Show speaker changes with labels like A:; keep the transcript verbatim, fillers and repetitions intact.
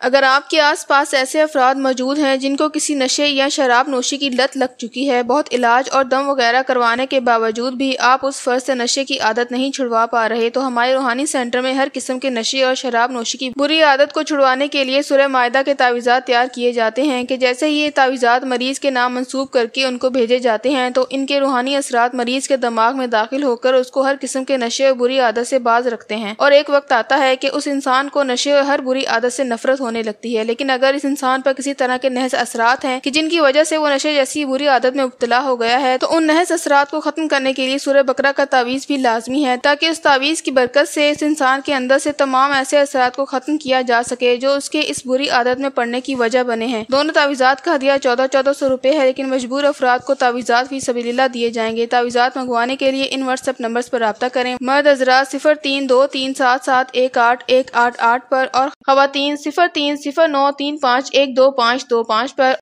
A: اگر آپ کے آس پاس ایسے افراد موجود ہیں جن کو کسی نشے یا شراب نوشی کی لت لگ چکی ہے، بہت علاج اور دم وغیرہ کروانے کے باوجود بھی آپ اس فرد سے نشے کی عادت نہیں چھڑوا پا رہے، تو ہمارے روحانی سینٹر میں ہر قسم کے نشے اور شراب نوشی کی بری عادت کو چھڑوانے کے لیے سورہ مائدہ کے تعویذات تیار کیے جاتے ہیں کہ جیسے ہی یہ تعویذات مریض کے نام منسوب کر کے ان کو بھیجے جاتے ہیں تو ان کے روحانی اثرات مریض کے دماغ میں داخل ہو کر اس کو ہر قسم کے نشے اور بری عادت سے باز رکھتے ہیں، اور ایک وقت آتا ہے کہ اس انسان کو نشے اور ہر بری عادت سے نفرت ہونے لگتی ہے۔ لیکن اگر اس انسان پر کسی طرح کے نحس اثرات ہیں کہ جن کی وجہ سے وہ نشے جیسی بری عادت میں مبتلا ہو گیا ہے، تو ان نحس اثرات کو ختم کرنے کے لیے سورہ بقرہ کا تعویذ بھی لازمی ہے، تاکہ اس تعویذ کی برکت سے اس انسان کے اندر سے تمام ایسے اثرات کو ختم کیا جا سکے جو اس کے اس بری عادت میں پڑنے کی وجہ بنے ہیں۔ دونوں تعویذات کا ہدیہ چودہ چودہ سو روپے ہے، لیکن مجبور افراد کو تعویذات فی سبیل اللہ دیے جائیں گے۔ تعویذات منگوانے کے لیے ان واٹس ایپ نمبرز پر رابطہ کریں۔ مرد حضرات صفر تین دو تین سات سات ایک آٹھ ایک آٹھ آٹھ پر، اور خواتین صفر تین صفر نو تین پانچ ایک دو پانچ دو پانچ پر۔